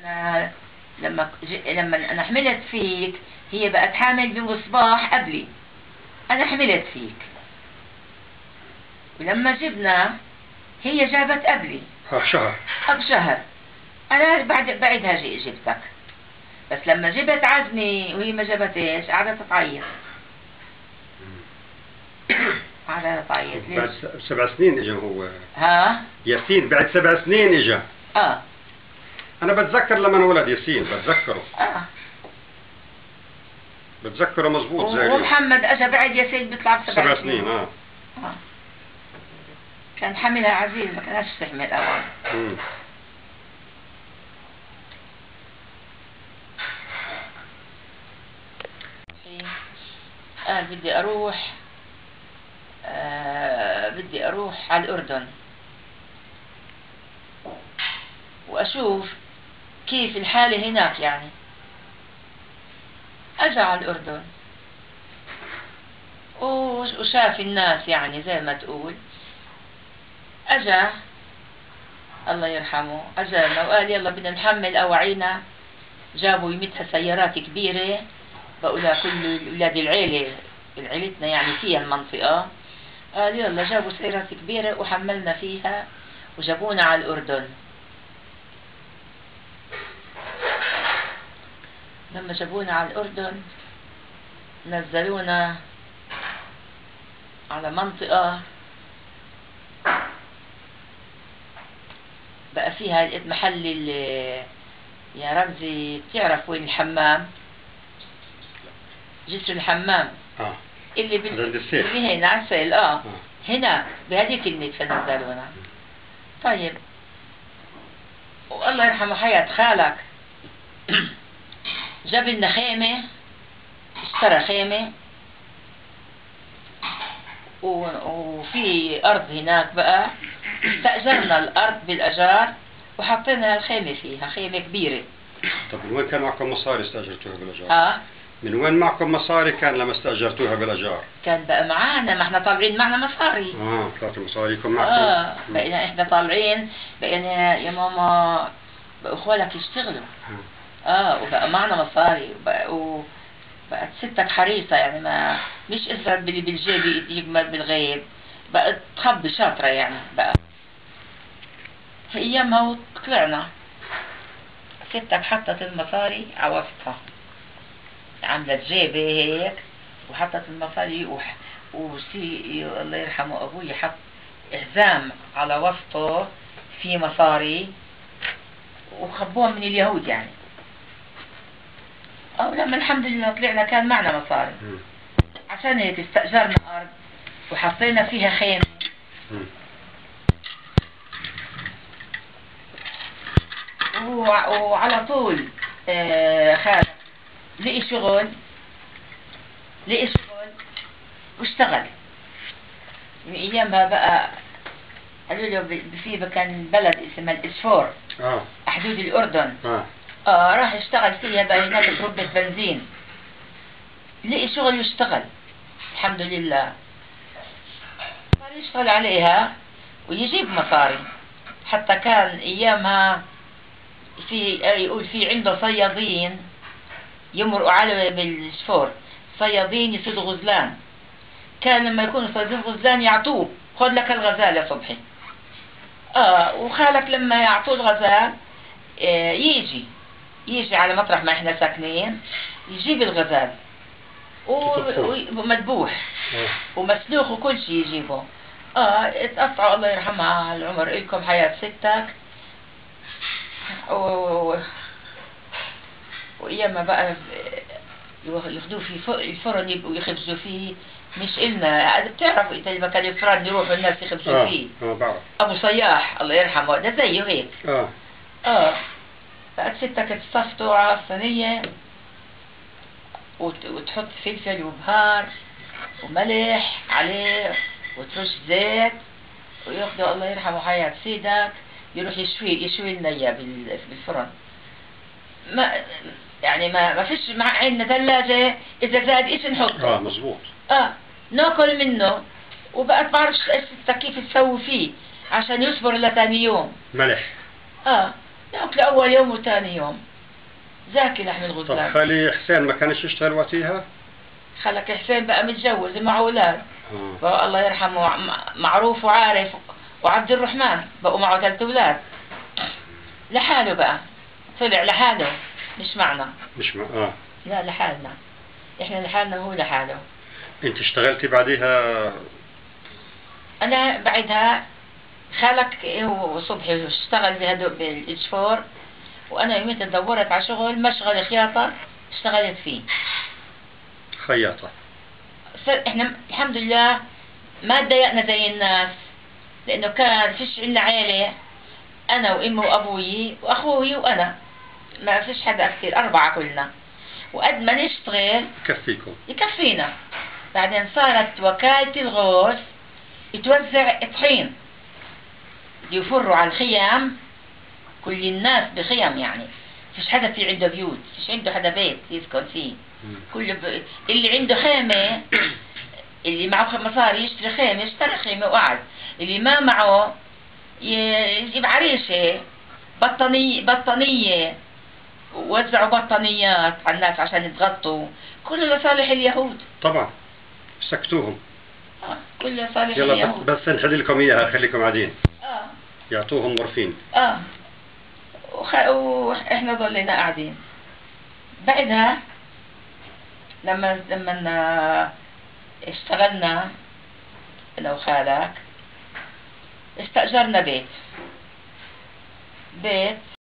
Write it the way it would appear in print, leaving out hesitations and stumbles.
أنا لما أنا حملت فيك، هي بقت حامل بمصباح قبلي. أنا حملت فيك، ولما جبنا هي جابت قبلي شهر. بشهر. أنا بعدها جبتك، بس لما جبت عزمي وهي ما جابتش قعدت تعيط. قعدت تعيط. بعد 7 سنين اجى هو. ها؟ ياسين بعد 7 سنين اجى. أنا بتذكر لما انولد ياسين، بتذكره. بتذكره مظبوط زي اليوم. ومحمد اجى بعد ياسين بيطلع ب7 سنين. كان حملها عزيز، ما كانش تحمل أوان. بدي أروح على الأردن وأشوف كيف الحالة هناك. يعني أجى على الأردن وشاف الناس، يعني زي ما تقول. أجا الله يرحمه، أجانا وقال يلا بدنا نحمل أواعينا. جابوا يمتها سيارات كبيرة، بقولها كل أولاد عيلتنا يعني فيها المنطقة. قال يلا جابوا سيارات كبيرة وحملنا فيها وجابونا على الأردن. لما جابونا على الأردن نزلونا على منطقة بقى فيها محل يا رمزي، بتعرف وين الحمام؟ جسر الحمام اللي هنا عسل. هنا بهذيك النتفة نزلونا. طيب، والله يرحمه حياة خالك جاب لنا خيمة، اشترى خيمة وفي أرض هناك بقى. استأجرنا الأرض بالأجار وحطينا الخيمة فيها، خيمة كبيرة. طب من وين كان معكم مصاري استأجرتوها بالأجار؟ من وين معكم مصاري كان لما استأجرتوها بالأجار؟ كان بقى معانا، ما احنا طالعين معنا مصاري. طلعت مصاريكم معكم. بقينا احنا طالعين، بقينا يا ماما بأخوالك يشتغلوا. وبقى معنا مصاري بقت ستك حريصة، يعني ما مش إسرة بالجيب يجمل بالغيب، بقت تخبي شاطرة يعني. بقى في أيامها وطلعنا، ستك حطت المصاري على وسطها، عملت جيبة هيك وحطت المصاري الله يرحمه أبوي حط إحزام على وسطه في مصاري وخبوها من اليهود يعني. لما الحمد لله طلعنا كان معنا مصاري. عشان هيك استأجرنا أرض وحطينا فيها خيمة. وعلى طول خالد لقي شغل واشتغل. من ايامها بقى قالوا له في كان بلد اسمها الإسفور، حدود الأردن. راح يشتغل فيها بقى هناك تربة بنزين. لقي شغل يشتغل الحمد لله، صار يشتغل عليها ويجيب مصاري. حتى كان ايامها يقول في عنده صيادين يمرقوا على بالسفور، صيادين يصيدوا غزلان. كان لما يكونوا صيادين غزلان يعطوه خذ لك الغزال يا صبحي. وخالك لما يعطوه الغزال يجي على مطرح ما احنا ساكنين، يجيب الغزال ومذبوح ومسلوخ وكل شيء يجيبه. اتقطعوا الله يرحمها على العمر إلكم حياة ستك. وإياما بقى ياخذوه في الفرن يبقوا يخبزوا فيه. مش إلنا بتعرف إنت لما كان الفرن يروحوا الناس يخبزوا فيه. بعرف. أبو صياح الله يرحمه ده زيه هيك. بقت ستك تصفته على الصينية وتحط فلفل وبهار وملح عليه وترش زيت وياخده الله يرحمه حياة سيدك يروح يشوي لنا اياه بالفرن. ما فيش مع عندنا ثلاجة، إذا زاد إيش نحطه. مظبوط. ناكل منه. وبقت بعرفش ستك كيف تسوي فيه عشان يصبر لثاني يوم. ملح. ناكله أول يوم وثاني يوم، زاكي لحم الغزلان. طب خالي حسين ما كانش يشتغل وقتها؟ خالك حسين بقى متجوز ومعه أولاد، الله يرحمه معروف وعارف وعبد الرحمن بقوا معه 3 أولاد لحاله بقى، طلع لحاله مش معنا. مش لا لحالنا، احنا لحالنا وهو لحاله. انت اشتغلتي بعديها؟ انا بعدها خالك هو صبحي اشتغل بالإسفور، وانا يوميتها دورت على شغل مشغل خياطة اشتغلت فيه خياطة. احنا الحمد لله ما تضايقنا زي الناس، لانه كان فيش عندنا عيلة، انا وامي وابوي واخوي وانا، ما فيش حدا كثير، 4 كلنا، وقد ما نشتغل يكفينا. بعدين صارت وكالة الغوث يتوزع طحين يفروا على الخيام، كل الناس بخيم يعني، فيش حدا في عنده بيوت، فيش عنده حدا بيت يسكن فيه، اللي عنده خيمة اللي معه مصاري يشتري خيمة، اشترى خيمة وقعد، اللي ما معه يجيب عريشة بطانية ووزعوا بطانيات على الناس عشان يتغطوا، كله لصالح اليهود. طبعا سكتوهم. كله لصالح يلا اليهود. بس نحل لكم اياها، خليكم قاعدين. يعطوهم مورفين. واحنا ضلينا قاعدين. بعدها لما اشتغلنا انا وخالك استأجرنا بيت